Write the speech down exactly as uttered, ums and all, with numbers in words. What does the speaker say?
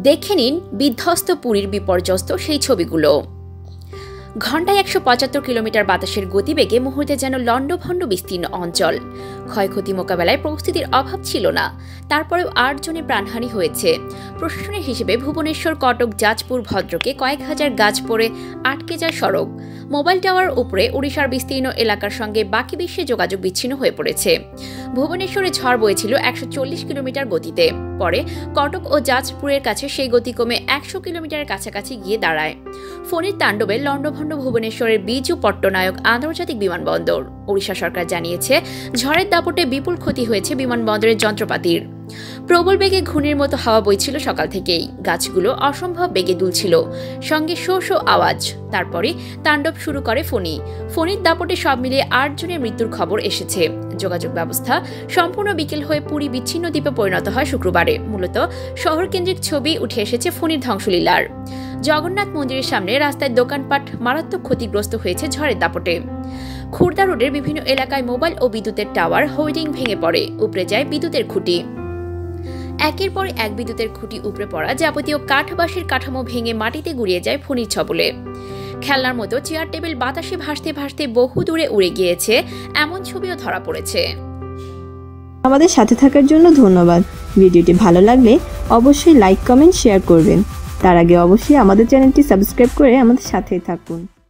দেখে নিন বিধ্বস্ত পুরীর বিপর্যস্ত সেই ছবিগুলো। ঘন্টায় একশো পঁচাত্তর কিলোমিটার বাতাসের গতিবেগে মুহূর্তে যেন লণ্ডভণ্ড বিস্তীর্ণ অঞ্চল। ক্ষয়ক্ষতি মোকাবেলায় প্রস্তুতির অভাব ছিল না, তারপরেও আট জনের প্রাণহানি হয়েছে। প্রশাসনের হিসেবে ভুবনেশ্বর, কটক, জাজপুর, ভদ্রকে কয়েক হাজার গাছ পড়ে আটকে যায় সড়ক। মোবাইল টাওয়ার উপরে ওড়িশার বিস্তীর্ণ এলাকার সঙ্গে বাকি বিশ্বে যোগাযোগ বিচ্ছিন্ন হয়ে পড়েছে। ভুবনেশ্বরে ঝড় বয়েছিল একশো চল্লিশ কিলোমিটার গতিতে, পরে কটক ও জাজপুরের কাছে সেই গতি কমে একশো কিলোমিটারের কাছাকাছি গিয়ে দাঁড়ায়। ফণীর তাণ্ডবে লণ্ডভণ্ড ভুবনেশ্বরের বিজু পট্টনায়ক আন্তর্জাতিক বিমানবন্দর। ওড়িশা সরকার জানিয়েছে, ঝড়ের দাপটে বিপুল ক্ষতি হয়েছে বিমানবন্দরের যন্ত্রপাতির। প্রবল বেগে ঘূর্ণির মতো হাওয়া বইছিল সকাল থেকেই, গাছগুলো অসম্ভব বেগে দুলছিল, সঙ্গে শো শো আওয়াজ। তারপরে তাণ্ডব শুরু করে ফণী। ফণীর দাপটে সব মিলিয়ে আট জনের মৃত্যুর খবর এসেছে। যোগাযোগ ব্যবস্থা সম্পূর্ণ বিকেল হয়ে পুরী বিচ্ছিন্ন দ্বীপে পরিণত হয় শুক্রবারে। মূলত শহর কেন্দ্রিক ছবি উঠে এসেছে ফণীর ধ্বংসলীলার। জগন্নাথ মন্দিরের সামনে রাস্তায় দোকানপাট মারাত্মক ক্ষতিগ্রস্ত হয়েছে ঝড়ের দাপটে। খুর্দা রোডের বিভিন্ন এলাকায় মোবাইল ও বিদ্যুতের টাওয়ার, হোর্ডিং ভেঙে পড়ে, উপড়ে যায় বিদ্যুতের খুঁটি। একের পর এক বিদ্যুতের খুঁটি উপড়ে পড়া যাবতীয় কাঠবাঁশের কাঠামো ভেঙে মাটিতে গুড়িয়ে যায় ফণীর ছবলে। খেলনার মতো চেয়ার টেবিল বাতাসে ভাসতে ভাসতে বহু দূরে উড়ে গিয়েছে, এমন ছবিও ধরা পড়েছে। আমাদের সাথে থাকার জন্য ধন্যবাদ। ভিডিওটি ভালো লাগলে অবশ্যই লাইক, কমেন্ট, শেয়ার করবেন। তার আগে অবশ্যই আমাদের চ্যানেলটি সাবস্ক্রাইব করে আমাদের সাথেই থাকুন।